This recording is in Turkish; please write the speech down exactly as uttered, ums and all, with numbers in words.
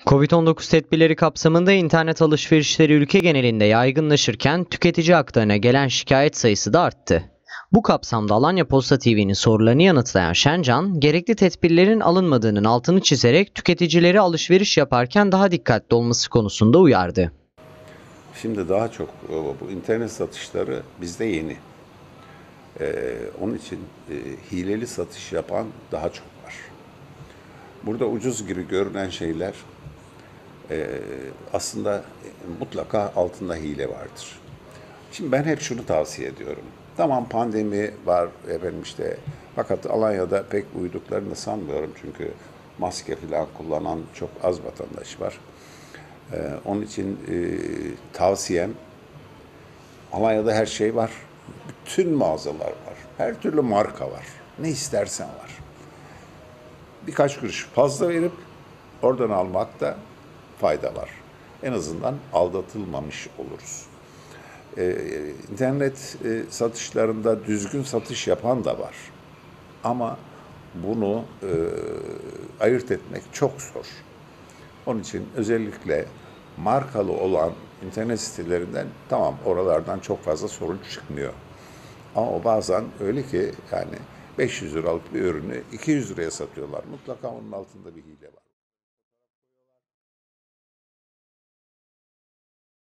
Covid on dokuz tedbirleri kapsamında internet alışverişleri ülke genelinde yaygınlaşırken tüketici haklarına gelen şikayet sayısı da arttı. Bu kapsamda Alanya Posta T V'nin sorularını yanıtlayan Şencan, gerekli tedbirlerin alınmadığının altını çizerek tüketicileri alışveriş yaparken daha dikkatli olması konusunda uyardı. Şimdi daha çok bu internet satışları bizde yeni. Ee, onun için e, hileli satış yapan daha çok var. Burada ucuz gibi görünen şeyler e, aslında e, mutlaka altında hile vardır. Şimdi ben hep şunu tavsiye ediyorum. Tamam, pandemi var efendim işte, fakat Alanya'da pek uyduklarını da sanmıyorum çünkü maske falan kullanan çok az vatandaş var. Ee, onun için e, tavsiyem, Alanya'da her şey var. Bütün mağazalar var. Her türlü marka var. Ne istersen var. Birkaç kuruş fazla verip oradan almakta fayda var. En azından aldatılmamış oluruz. Ee, internet e, satışlarında düzgün satış yapan da var. Ama bunu e, ayırt etmek çok zor. Onun için özellikle markalı olan internet sitelerinden, tamam, oralardan çok fazla sorun çıkmıyor. Ama o bazen öyle ki yani beş yüz liralık bir ürünü iki yüz liraya satıyorlar. Mutlaka onun altında bir hile var.